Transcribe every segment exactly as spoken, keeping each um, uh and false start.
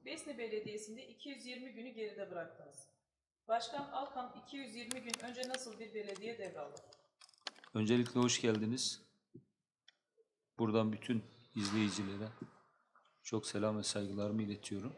Besni Belediyesi'nde iki yüz yirmi günü geride bıraktınız. Başkan Alkan iki yüz yirmi gün önce nasıl bir belediye devraldı? Öncelikle hoş geldiniz. Buradan bütün izleyicilere çok selam ve saygılarımı iletiyorum.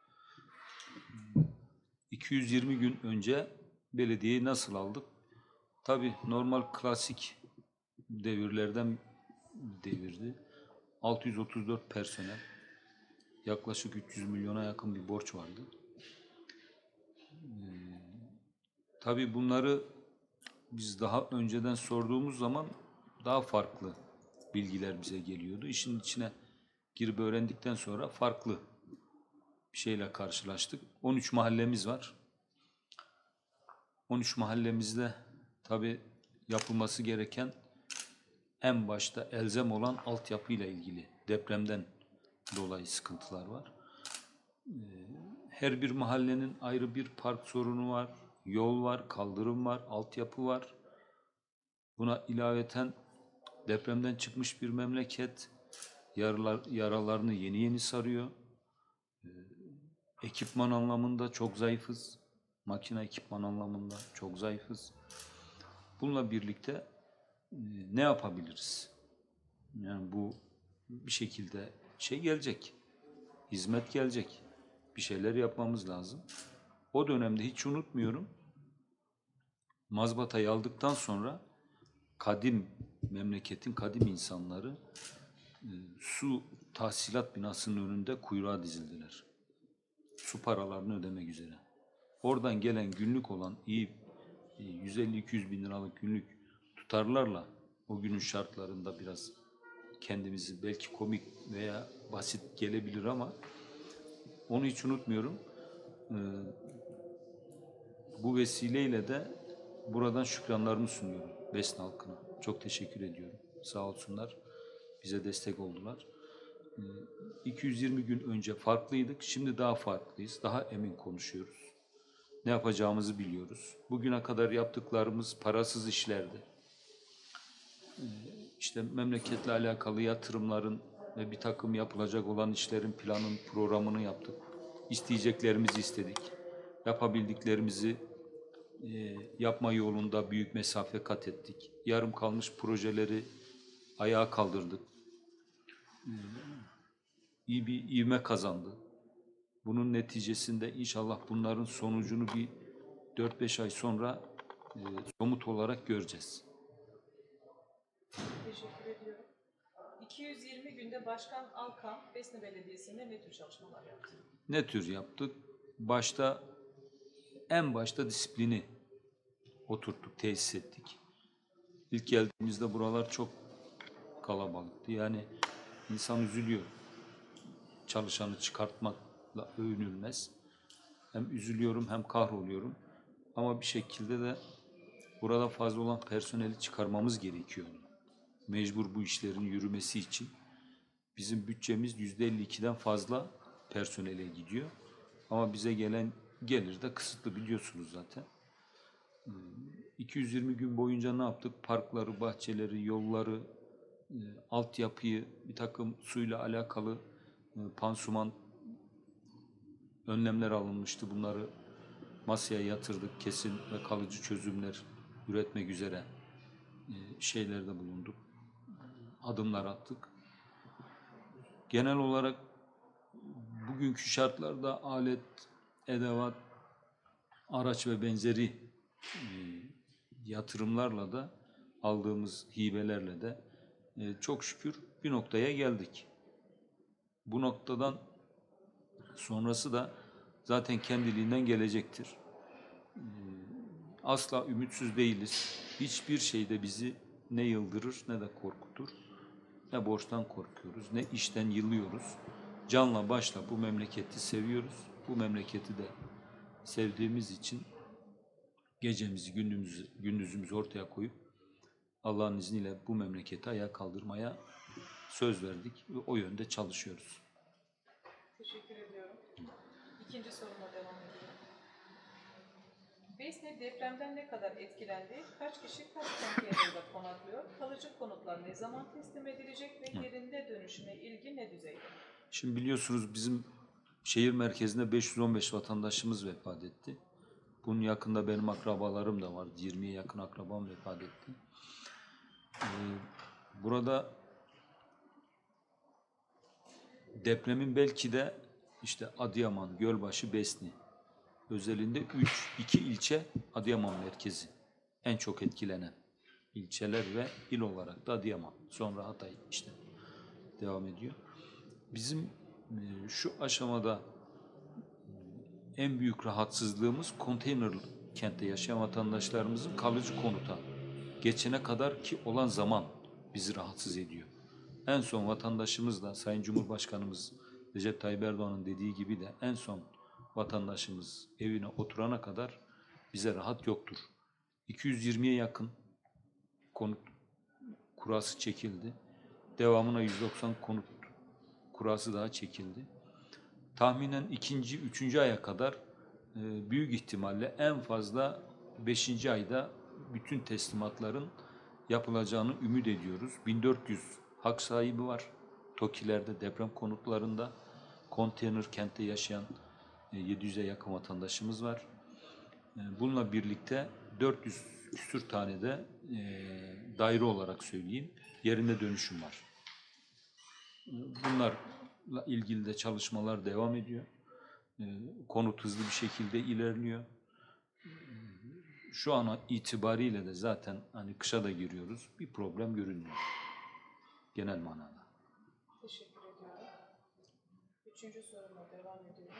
iki yüz yirmi gün önce belediyeyi nasıl aldık? Tabii normal klasik devirlerden devirdi. altı yüz otuz dört personel, yaklaşık üç yüz milyona yakın bir borç vardı. Ee, tabii bunları biz daha önceden sorduğumuz zaman daha farklı bilgiler bize geliyordu. İşin içine girip öğrendikten sonra farklı bir şeyle karşılaştık. on üç mahallemiz var. on üç mahallemizde tabii yapılması gereken en başta elzem olan altyapıyla ilgili depremden dolayı sıkıntılar var. Her bir mahallenin ayrı bir park sorunu var, yol var, kaldırım var, altyapı var. Buna ilaveten depremden çıkmış bir memleket, yaralar, yaralarını yeni yeni sarıyor. Ekipman anlamında çok zayıfız, makine ekipman anlamında çok zayıfız. Bununla birlikte ne yapabiliriz? Yani bu bir şekilde şey gelecek, hizmet gelecek. Bir şeyler yapmamız lazım. O dönemde hiç unutmuyorum, mazbatayı aldıktan sonra kadim, memleketin kadim insanları su tahsilat binasının önünde kuyruğa dizildiler. Su paralarını ödemek üzere. Oradan gelen günlük olan iyi yüz elli iki yüz bin liralık günlük tutarlarla o günün şartlarında biraz kendimizi belki komik veya basit gelebilir ama onu hiç unutmuyorum. Ee, bu vesileyle de buradan şükranlarımı sunuyorum Besni halkına. Çok teşekkür ediyorum. Sağ olsunlar. Bize destek oldular. Ee, iki yüz yirmi gün önce farklıydık. Şimdi daha farklıyız. Daha emin konuşuyoruz. Ne yapacağımızı biliyoruz. Bugüne kadar yaptıklarımız parasız işlerdi. Ee, işte memleketle alakalı yatırımların ve bir takım yapılacak olan işlerin planın, programını yaptık. İsteyeceklerimizi istedik. Yapabildiklerimizi e, yapma yolunda büyük mesafe kat ettik. Yarım kalmış projeleri ayağa kaldırdık. Ee, iyi bir ivme kazandı. Bunun neticesinde inşallah bunların sonucunu bir dört beş ay sonra e, somut olarak göreceğiz. Teşekkür ediyorum. iki yüz yirmi günde Başkan Alkan Besni Belediyesi'nde ne tür çalışmalar yaptı? Ne tür yaptık? Başta, en başta disiplini oturttuk, tesis ettik. İlk geldiğimizde buralar çok kalabalıktı. Yani insan üzülüyor. Çalışanı çıkartmakla övünülmez. Hem üzülüyorum hem kahroluyorum. Ama bir şekilde de burada fazla olan personeli çıkarmamız gerekiyordu. Mecbur bu işlerin yürümesi için. Bizim bütçemiz yüzde elli ikiden fazla personele gidiyor. Ama bize gelen gelir de kısıtlı, biliyorsunuz zaten. iki yüz yirmi gün boyunca ne yaptık? Parkları, bahçeleri, yolları, altyapıyı, bir takım suyla alakalı pansuman önlemler alınmıştı. Bunları masaya yatırdık. Kesin ve kalıcı çözümler üretmek üzere şeylerde bulunduk. Adımlar attık. Genel olarak bugünkü şartlarda alet, edevat, araç ve benzeri e, yatırımlarla da aldığımız hibelerle de e, çok şükür bir noktaya geldik. Bu noktadan sonrası da zaten kendiliğinden gelecektir. E, asla ümitsiz değiliz. Hiçbir şeyde bizi ne yıldırır ne de korkutur. Ne borçtan korkuyoruz, ne işten yılıyoruz. Canla başla bu memleketi seviyoruz. Bu memleketi de sevdiğimiz için gecemizi, gündüzümüzü, gündüzümüzü ortaya koyup Allah'ın izniyle bu memleketi ayağa kaldırmaya söz verdik ve o yönde çalışıyoruz. Teşekkür ediyorum. İkinci soruma devam ediyorum. Besni depremden ne kadar etkilendi? Kaç kişi kaç konteynerde konaklıyor? Kalıcı konutlar ne zaman teslim edilecek ve yerinde dönüşüme ilgi ne düzeyde? Şimdi biliyorsunuz bizim Şehir merkezinde beş yüz on beş vatandaşımız vefat etti. Bunun yakında benim akrabalarım da var. yirmiye yakın akrabam vefat etti. Ee, burada depremin belki de işte Adıyaman, Gölbaşı, Besni özelinde üç, iki ilçe Adıyaman merkezi en çok etkilenen ilçeler ve il olarak da Adıyaman. Sonra Hatay işte devam ediyor. Bizim e, şu aşamada en büyük rahatsızlığımız konteyner kentte yaşayan vatandaşlarımızın kalıcı konuta geçene kadar ki olan zaman bizi rahatsız ediyor. En son vatandaşımız da Sayın Cumhurbaşkanımız Recep Tayyip Erdoğan'ın dediği gibi de en son vatandaşımız evine oturana kadar bize rahat yoktur. iki yüz yirmiye yakın konut kurası çekildi. Devamına yüz doksan konut kurası daha çekildi. Tahminen ikinci, üçüncü aya kadar e, büyük ihtimalle en fazla beşinci ayda bütün teslimatların yapılacağını ümit ediyoruz. bin dört yüz hak sahibi var. TOKİ'lerde, deprem konutlarında, konteyner kentte yaşayan e, yedi yüze yakın vatandaşımız var. E, bununla birlikte dört yüz küsür tane de e, daire olarak söyleyeyim, yerine dönüşüm var. Bunlarla ilgili de çalışmalar devam ediyor. Konut hızlı bir şekilde ilerliyor. Şu an itibariyle de zaten hani kışa da giriyoruz. Bir problem görünmüyor. Genel manada. Teşekkür ediyorum. Üçüncü sorumla devam ediyorum.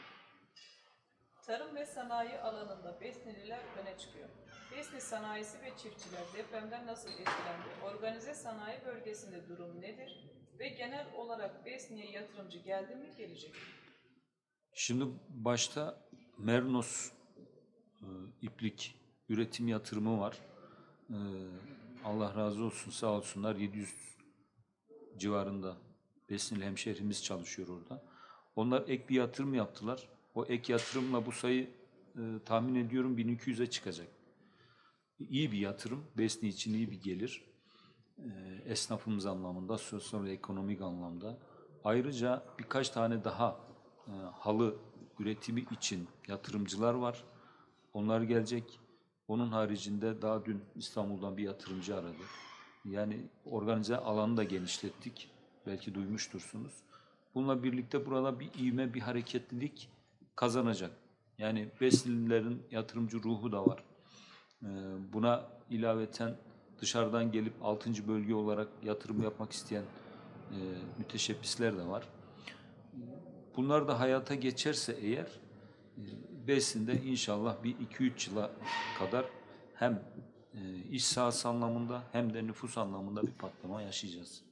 Tarım ve sanayi alanında Besnililer öne çıkıyor. Besni sanayisi ve çiftçiler depremden nasıl etkilendi? Organize sanayi bölgesinde durum nedir? Ve genel olarak Besni'ye yatırımcı geldi mi, gelecek mi? Şimdi başta Mernos e, iplik üretim yatırımı var. E, Allah razı olsun, sağ olsunlar, yedi yüz civarında Besnili hemşehrimiz çalışıyor orada. Onlar ek bir yatırım yaptılar. O ek yatırımla bu sayı e, tahmin ediyorum bin iki yüze çıkacak. İyi bir yatırım, Besni için iyi bir gelir. E, esnafımız anlamında, sosyal ve ekonomik anlamda. Ayrıca birkaç tane daha e, halı üretimi için yatırımcılar var. Onlar gelecek. Onun haricinde daha dün İstanbul'dan bir yatırımcı aradı. Yani organize alanı da genişlettik. Belki duymuştursunuz. Bununla birlikte burada bir ivme, bir hareketlilik kazanacak. Yani Besnililerin yatırımcı ruhu da var. Ee, buna ilaveten dışarıdan gelip altıncı bölge olarak yatırım yapmak isteyen e, müteşebbisler de var. Bunlar da hayata geçerse eğer e, Besni'de inşallah bir iki üç yıla kadar hem e, iş sahası anlamında hem de nüfus anlamında bir patlama yaşayacağız.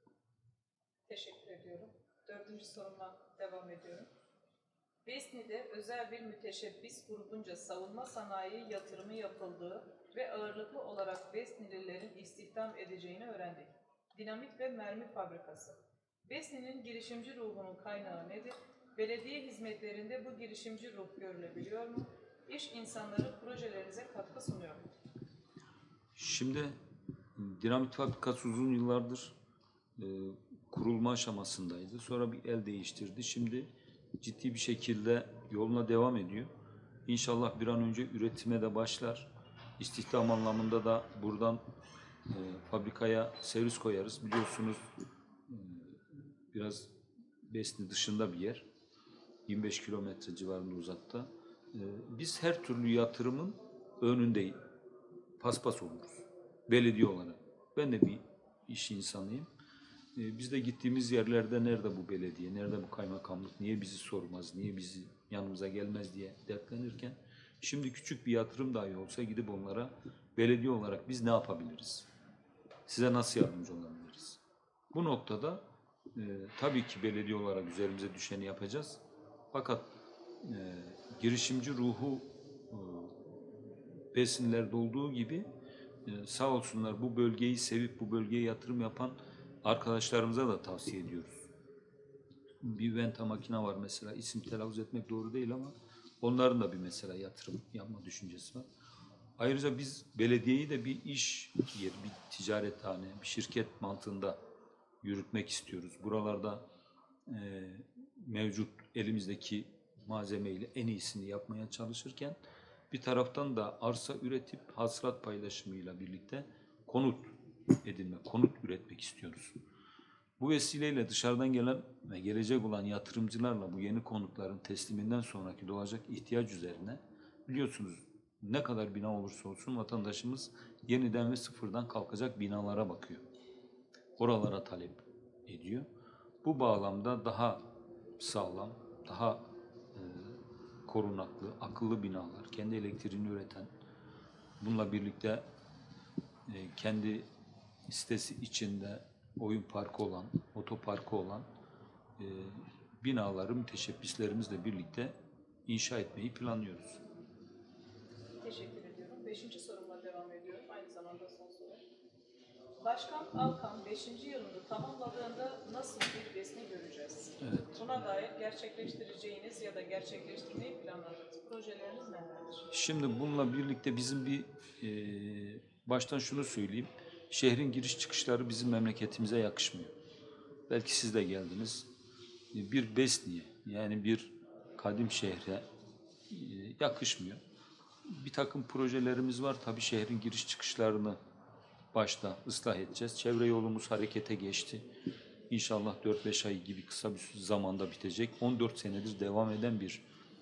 Teşekkür ediyorum. Dördüncü soruma devam ediyorum. Besni'de özel bir müteşebbis grubunca savunma sanayi yatırımı yapıldığı ve ağırlıklı olarak Besnililerin istihdam edeceğini öğrendik. Dinamit ve mermi fabrikası. Besni'nin girişimci ruhunun kaynağı nedir? Belediye hizmetlerinde bu girişimci ruh görülebiliyor mu? İş insanları projelerinize katkı sunuyor mu? Şimdi dinamit fabrikası uzun yıllardır e, kurulma aşamasındaydı. Sonra bir el değiştirdi. Şimdi ciddi bir şekilde yoluna devam ediyor. İnşallah bir an önce üretime de başlar. İstihdam anlamında da buradan e, fabrikaya servis koyarız. Biliyorsunuz e, biraz Besni dışında bir yer. yirmi beş kilometre civarında uzakta. E, biz her türlü yatırımın önünde paspas oluruz. Belediye olarak. Ben de bir iş insanıyım. E, biz de gittiğimiz yerlerde nerede bu belediye, nerede bu kaymakamlık, niye bizi sormaz, niye bizi yanımıza gelmez diye dertlenirken şimdi küçük bir yatırım dahi olsa gidip onlara belediye olarak biz ne yapabiliriz? Size nasıl yardımcı olabiliriz? Bu noktada e, tabii ki belediye olarak üzerimize düşeni yapacağız. Fakat e, girişimci ruhu e, Besnilerde olduğu gibi e, sağ olsunlar bu bölgeyi sevip bu bölgeye yatırım yapan arkadaşlarımıza da tavsiye ediyoruz. Bir Venta makine var mesela, isim telaffuz etmek doğru değil ama onların da bir mesela yatırım yapma düşüncesi var. Ayrıca biz belediyeyi de bir iş yeri, bir ticarethane, bir şirket mantığında yürütmek istiyoruz. Buralarda e, mevcut elimizdeki malzemeyle en iyisini yapmaya çalışırken bir taraftan da arsa üretip hasılat paylaşımıyla birlikte konut edinme, konut üretmek istiyoruz. Bu vesileyle dışarıdan gelen ve gelecek olan yatırımcılarla bu yeni konutların tesliminden sonraki doğacak ihtiyaç üzerine biliyorsunuz ne kadar bina olursa olsun vatandaşımız yeniden ve sıfırdan kalkacak binalara bakıyor. Oralara talep ediyor. Bu bağlamda daha sağlam, daha e, korunaklı, akıllı binalar, kendi elektriğini üreten, bununla birlikte e, kendi sitesi içinde oyun parkı olan, otoparkı olan e, binaları müteşebbislerimizle birlikte inşa etmeyi planlıyoruz. Teşekkür ediyorum. Beşinci sorumla devam ediyorum. Aynı zamanda son soru. Başkan Alkan beşinci yılını tamamladığında nasıl bir Besni göreceğiz? Evet. Buna dair gerçekleştireceğiniz ya da gerçekleştirmeyi planladığınız projeleriniz nelerdir? Şimdi bununla birlikte bizim bir e, baştan şunu söyleyeyim. Şehrin giriş çıkışları bizim memleketimize yakışmıyor. Belki siz de geldiniz. Bir Besni'ye yani bir kadim şehre e, yakışmıyor. Bir takım projelerimiz var. Tabii şehrin giriş çıkışlarını başta ıslah edeceğiz. Çevre yolumuz harekete geçti. İnşallah dört beş ay gibi kısa bir zamanda bitecek. on dört senedir devam eden bir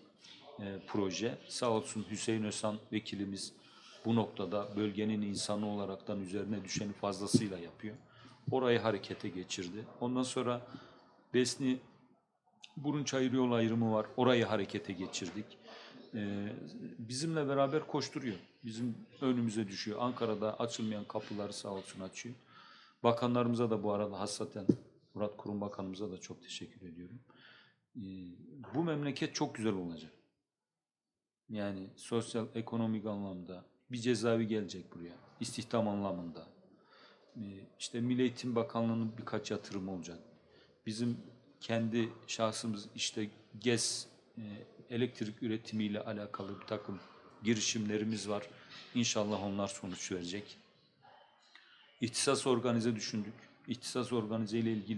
e, proje. Sağ olsun Hüseyin Özhan vekilimiz bu noktada bölgenin insanı olaraktan üzerine düşeni fazlasıyla yapıyor. Orayı harekete geçirdi. Ondan sonra Besni Burunçayır yol ayrımı var. Orayı harekete geçirdik. Ee, bizimle beraber koşturuyor. Bizim önümüze düşüyor. Ankara'da açılmayan kapıları sağ olsun açıyor. Bakanlarımıza da bu arada hassaten Murat Kurum Bakanımıza da çok teşekkür ediyorum. Ee, bu memleket çok güzel olacak. Yani sosyal, ekonomik anlamda bir cezaevi gelecek buraya. İstihdam anlamında. Ee, işte Milli Eğitim Bakanlığı'nın birkaç yatırımı olacak. Bizim kendi şahsımız işte GES e, elektrik üretimiyle alakalı bir takım girişimlerimiz var. İnşallah onlar sonuç verecek. İhtisas organize düşündük. İhtisas organize ile ilgili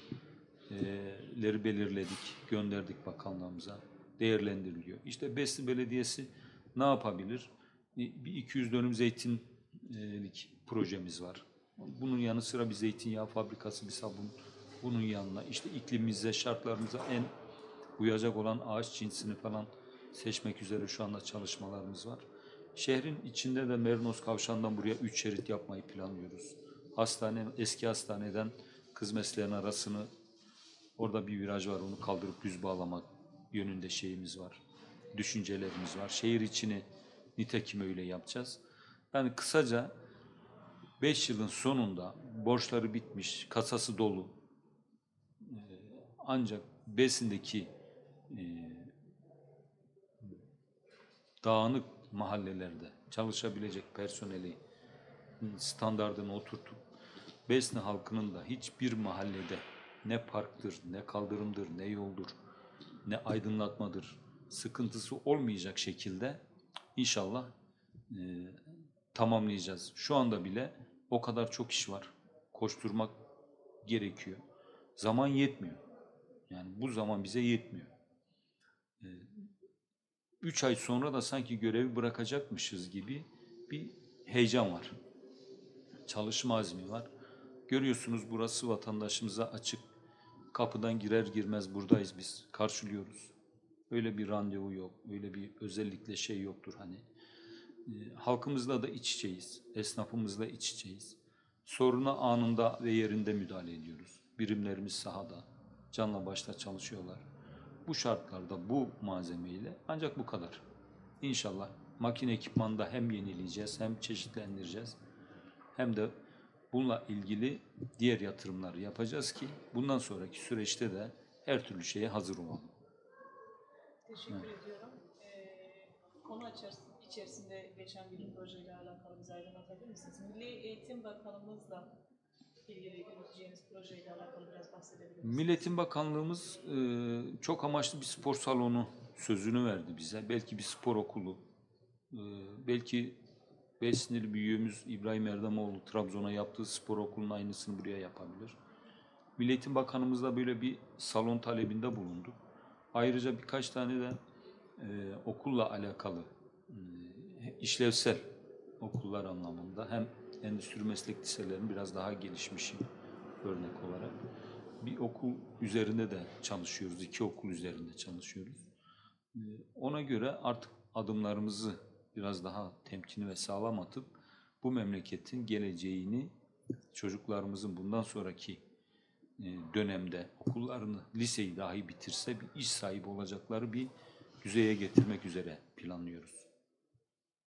yerleri belirledik, gönderdik bakanlığımıza. Değerlendiriliyor. İşte Besni Belediyesi ne yapabilir? Bir iki yüz dönüm zeytinlik projemiz var. Bunun yanı sıra bir zeytinyağı fabrikası, bir sabun. Bunun yanına işte iklimimize, şartlarımıza en uyacak olan ağaç cinsini falan seçmek üzere şu anda çalışmalarımız var. Şehrin içinde de Merinos Kavşağı'ndan buraya üç şerit yapmayı planlıyoruz. Hastane, eski hastaneden kız mesleğin arasını, orada bir viraj var, onu kaldırıp düz bağlamak yönünde şeyimiz var. Düşüncelerimiz var. Şehir içini nitekim öyle yapacağız. Yani kısaca beş yılın sonunda borçları bitmiş, kasası dolu, ancak Besin'deki e, dağınık mahallelerde çalışabilecek personeli standardını oturtup Besni halkının da hiçbir mahallede ne parktır, ne kaldırımdır, ne yoldur, ne aydınlatmadır sıkıntısı olmayacak şekilde inşallah e, tamamlayacağız. Şu anda bile o kadar çok iş var. Koşturmak gerekiyor. Zaman yetmiyor. Yani bu zaman bize yetmiyor. E, üç ay sonra da sanki görevi bırakacakmışız gibi bir heyecan var. Çalışma azmi var. Görüyorsunuz burası vatandaşımıza açık. Kapıdan girer girmez buradayız biz. Karşılıyoruz. Öyle bir randevu yok. Öyle bir özellikle şey yoktur hani. E, halkımızla da iç içeyiz. Esnafımızla iç içeyiz. Soruna anında ve yerinde müdahale ediyoruz. Birimlerimiz sahada. Canla başla çalışıyorlar. Bu şartlarda bu malzemeyle ancak bu kadar. İnşallah makine ekipmanında hem yenileyeceğiz hem çeşitlendireceğiz. Hem de bununla ilgili diğer yatırımları yapacağız ki bundan sonraki süreçte de her türlü şeye hazır olalım. Teşekkür evet. ediyorum. Ee, konu içerisinde geçen bir projeyle alakalı bize aydınlatabilir misiniz? Milli Eğitim Bakanımızla ilgili yürüteceğiniz projeyle alakalı biraz bahsedebilir misiniz? Milli Eğitim Bakanlığımız e, çok amaçlı bir spor salonu sözünü verdi bize. Belki bir spor okulu, e, belki Besnili büyüğümüz İbrahim Erdemoğlu Trabzon'a yaptığı spor okulunun aynısını buraya yapabilir. Milli Eğitim Bakanımızla böyle bir salon talebinde bulunduk. Ayrıca birkaç tane de e, okulla alakalı e, işlevsel okullar anlamında hem endüstri meslek liselerinin biraz daha gelişmişi örnek olarak bir okul üzerinde de çalışıyoruz. İki okul üzerinde çalışıyoruz. E, ona göre artık adımlarımızı biraz daha temkinli ve sağlam atıp bu memleketin geleceğini çocuklarımızın bundan sonraki dönemde okullarını, liseyi dahi bitirse bir iş sahibi olacakları bir düzeye getirmek üzere planlıyoruz.